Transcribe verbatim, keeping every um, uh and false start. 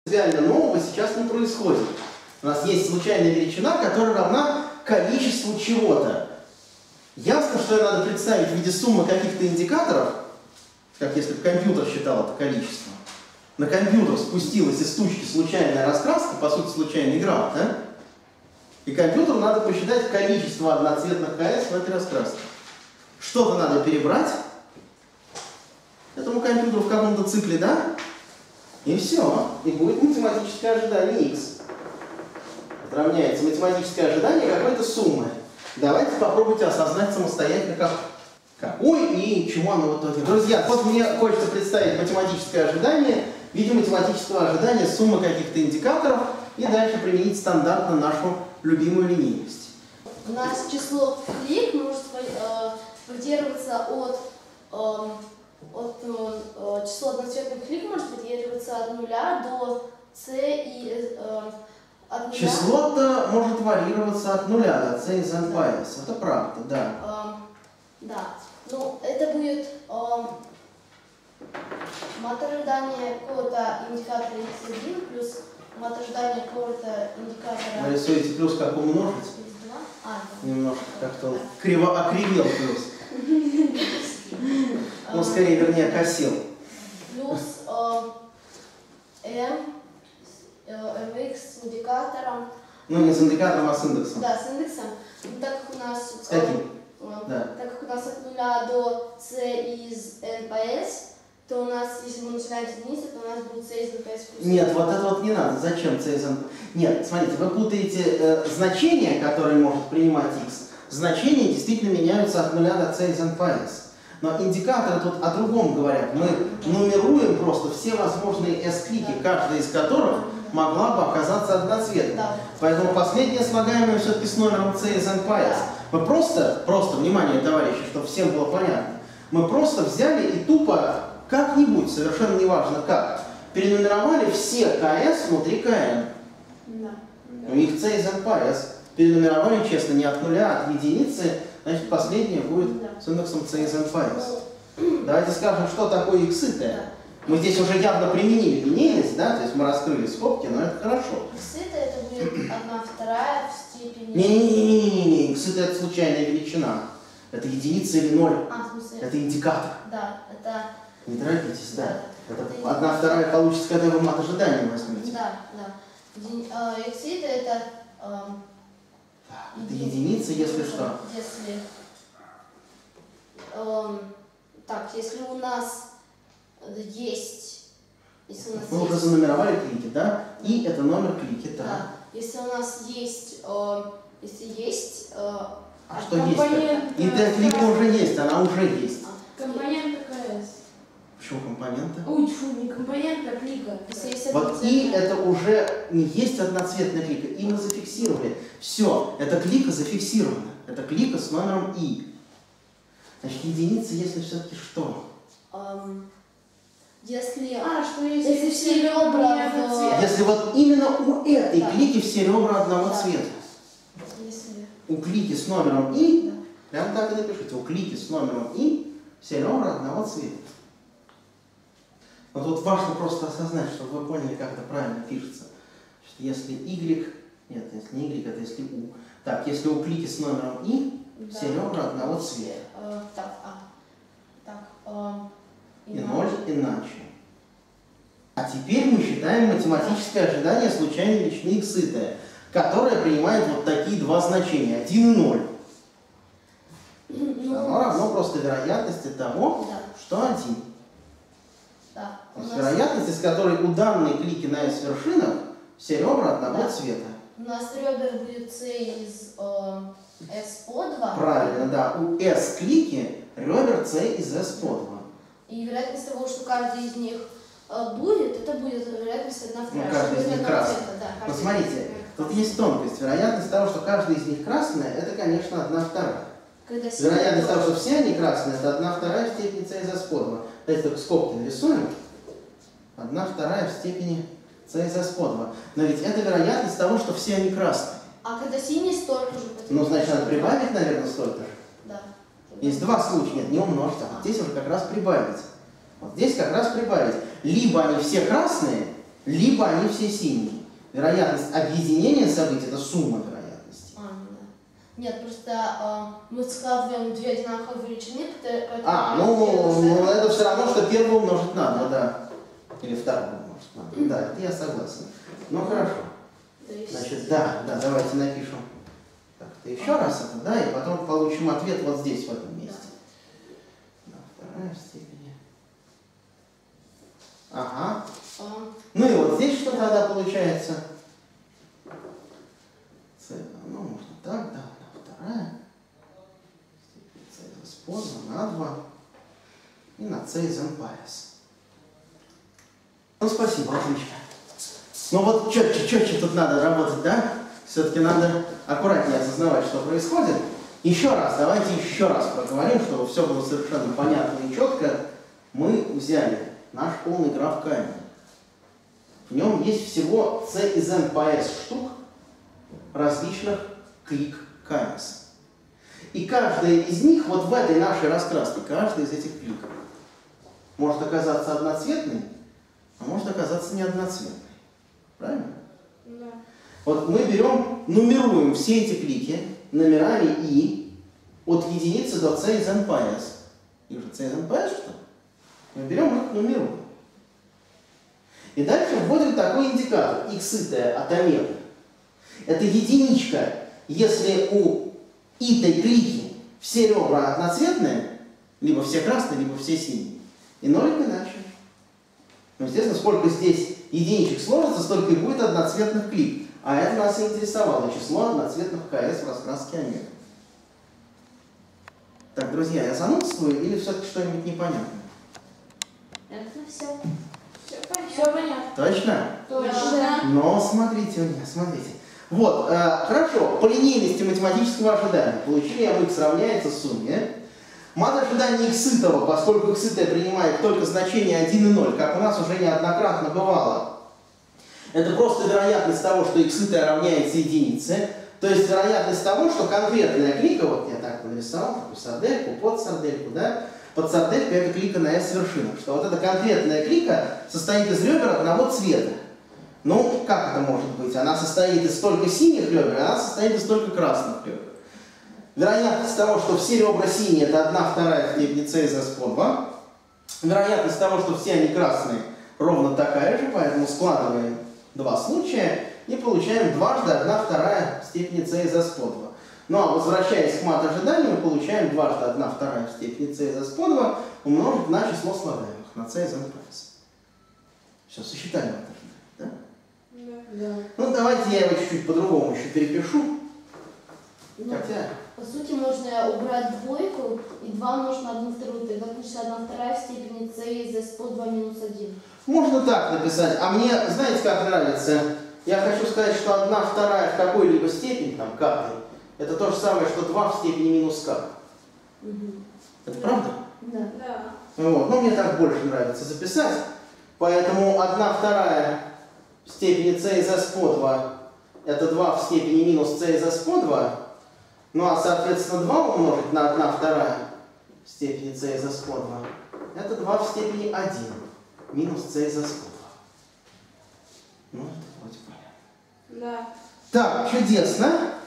Принципиально нового сейчас не происходит. У нас есть случайная величина, которая равна количеству чего-то. Ясно, что ее надо представить в виде суммы каких-то индикаторов, как если бы компьютер считал это количество. На компьютер спустилась из тучки случайная раскраска, по сути случайный граф, да? И компьютеру надо посчитать количество одноцветных КС в этой раскраске. Что-то надо перебрать этому компьютеру в каком-то цикле, да? И все. И будет математическое ожидание x. Это равняется математическое ожидание какой-то суммы. Давайте попробуйте осознать самостоятельно, как, какой и чему оно в итоге. Друзья, вот мне хочется представить математическое ожидание в виде математического ожидания суммы каких-то индикаторов и дальше применить стандартно нашу любимую линейность. У нас число клик может э, варьироваться от, э, от э, число одноцветных клик может варьироваться от нуля до c и э, от нуля. Число-то может варьироваться от нуля до c из n по s. Это правда, да. Э, да. Ну, это будет э, мат ожидания какого-то индикатора икс один плюс мат ожидания какого-то индикатора. Нарисуете плюс как умножить? А, да. Немножко как-то он криво окривил плюс. Ну, скорее, вернее, косил. Плюс m, mx с индикатором. Ну, не с индикатором, а с индексом. Да, с индексом. Так как у нас... С каким? Да. Так как у нас от нуля до c из n по s, то у нас, если мы начинаем с единицы, то у нас будет c из n по s плюс. Нет, вот это вот не надо. Зачем c из n? Нет, смотрите, вы путаете э, значения, которые может принимать x. Значения действительно меняются от нуля до c из n по s. Но индикаторы тут о другом говорят. Мы нумеруем просто все возможные s-клики, каждая из которых могла бы оказаться одноцветной. Да. Поэтому последнее слагаемое все-таки с номером c из n по s. Мы просто, просто, внимание, товарищи, чтобы всем было понятно, мы просто взяли и тупо как-нибудь, совершенно неважно как, перенумеровали все КС внутри КН. Да. У них c из n по s. Перенумеровали, честно, не от нуля, а от единицы, значит, последнее будет да. с индексом c из n по s. Давайте скажем, что такое иксы-то. Да. Мы здесь уже явно применили линейность, да, то есть мы раскрыли скобки, но это хорошо. Иксы-то это будет одна вторая в степени... Не-не-не-не-не, иксы это случайная величина. Это единица или ноль. А, в смысле? Это индикатор. Да, это... Не торопитесь, да. Да. Это Это одна вторая получится, когда вы мат ожидания возьмете. Да, да. Иксы это... Это единица, если что. Если, эм, так, если у нас есть... Если у нас Мы есть, уже занумеровали клики, да? И это номер клики, да. Да. Если у нас есть... Э, если есть... Э, а что есть? И да, клика уже есть, она уже есть. А, компонента КС. Почему компонента? Ой, фу, не компонента, а клика. Если есть Вот и это уже не есть одноцветная клика, и мы зафиксировали. Все, эта клика зафиксирована. Это клика с номером и. Значит, единица, если все-таки что? Эм, если... А, что если, если все ребра в... Если вот именно у этой да. клики все ребра одного да. цвета. Если... У клики с номером и, да. прям так и напишите, у клики с номером и все ребра одного цвета. Но тут важно просто осознать, чтобы вы поняли, как это правильно пишется. Если y, нет, если не y, это если u. Так, если у клики с номером и, да. все ребра одного цвета. Э, так, а. Так, э, и ноль иначе. А теперь мы считаем математическое ожидание случайной величины x-итая, которая принимает вот такие два значения, один и ноль. ну, Оно равно просто вероятности того, да. что один. Да. То есть У нас... вероятность, из которой у данной клики на S-вершинах все ребра одного да. цвета. У нас ребер будет c из э, s по два. Правильно, да. У S-клики ребер c из S по два. И вероятность того, что каждый из них э, будет, это будет вероятность одна вторая. Ну, каждый из них красный. Да, Но смотрите, тут есть тонкость. Вероятность того, что каждый из них красная, это, конечно, одна вторая. Когда Вероятность того, что все они красные, это одна вторая в степени c из S по два. Давайте только скобки нарисуем. одна вторая в степени c из S по два. Но ведь это вероятность того, что все они красные. А когда синий, столько же. Ну, значит, надо прибавить, наверное, столько же. Да. Есть два случая. Нет, не умножить, а вот здесь уже как раз прибавить. Вот здесь как раз прибавить. Либо они все красные, либо они все синие. Вероятность объединения событий – это сумма вероятностей. А, ну да. Нет, просто э, мы складываем две одинаковые величины, поэтому... А, ну, ну это все равно, что первую умножить на два, да. Или вторую умножить на два. Да, это я согласен. Ну хорошо. Значит, да, да, давайте напишем. Так, это еще раз это, да, и потом получим ответ вот здесь, в этом месте. Да, вторая степень. Ага. А, Ну и вот здесь что тогда получается? С, ну, можно так, да, вторая. Степень c используем на два. И на c из n по s. Ну, спасибо, отлично. Ну вот четче, четче тут надо работать, да? Все-таки надо аккуратнее осознавать, что происходит. Еще раз, давайте еще раз проговорим, чтобы все было совершенно понятно и четко. Мы взяли наш полный граф Кайна. В нем есть всего c из n по s штук различных клик Кайнеса. И каждая из них, вот в этой нашей раскраске, каждая из этих кликов может оказаться одноцветной, а может оказаться неодноцветной. Правильно? Да. Вот мы берем, нумеруем все эти клики номерами i от единицы до c из n по s. Их же c из n по s, что? Мы берем их, нумеруем. И дальше вводим такой индикатор x-итая от омега. Это единичка, если у итой клики все ребра одноцветные, либо все красные, либо все синие. И нолик иначе. Ну, естественно, сколько здесь единичек сложится, столько и будет одноцветных клик. А это нас и интересовало, число одноцветных КС в раскраске омега. Так, друзья, я занудствую или все-таки что-нибудь непонятное? это все. Все понятно. Точно? Точно. Но смотрите у меня, смотрите. Вот, э, хорошо, по линейности математического ожидания получили mx равняется сумме. Мат ожидания x-итого, поскольку x-итое принимает только значение один и ноль, как у нас уже неоднократно бывало, это просто вероятность того, что x-итое равняется единице, то есть вероятность того, что конкретная клика, вот я так нарисовал, такую сардельку, под сардельку, да, под сарделькой это клика на s вершинах, что вот эта конкретная клика состоит из ребер одного цвета. Ну, как это может быть? Она состоит из столько синих ребер, а она состоит из столько красных ребер. Вероятность того, что все ребра синие, это одна вторая в степени c из s по два. Вероятность того, что все они красные, ровно такая же, поэтому складываем два случая и получаем дважды одна вторая в степени c из s по два. Ну а возвращаясь к мат-ожиданию, мы получаем дважды одна вторая в степени c из s по два умножить на число слагаемых, на c из n по s. Все, сосчитали мат-ожидание, да? Да. Ну давайте я его чуть-чуть по-другому еще перепишу. Ну, Хотя... по сути, можно убрать двойку и два умножить на одну вторую. Тогда получится одна вторая в степени c из s по два минус один. Можно так написать. А мне, знаете, как нравится? Я хочу сказать, что одна вторая в какой-либо степени, там, k, это то же самое, что два в степени минус k. Угу. Это правда? Да. Да. Вот. Но мне так больше нравится записать. Поэтому одна вторая в степени c из s по два это два в степени минус c из s по два. Ну а соответственно два умножить на одна вторая в степени c из s по два это два в степени один минус c из s по два. Ну это вроде понятно. Да. Так, чудесно.